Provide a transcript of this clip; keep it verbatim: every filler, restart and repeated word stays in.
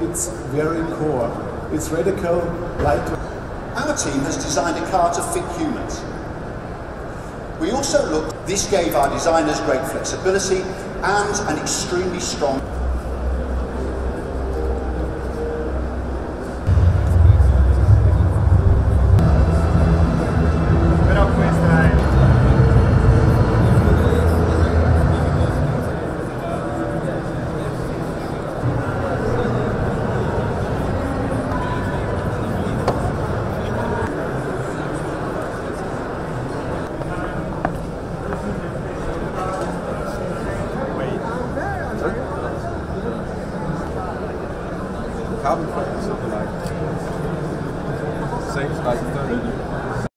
its very core. It's radical, lightweight. Our team has designed a car to fit humans. We also looked, this gave our designers great flexibility and an extremely strong. Carbon fiber, something like, saves like thirty.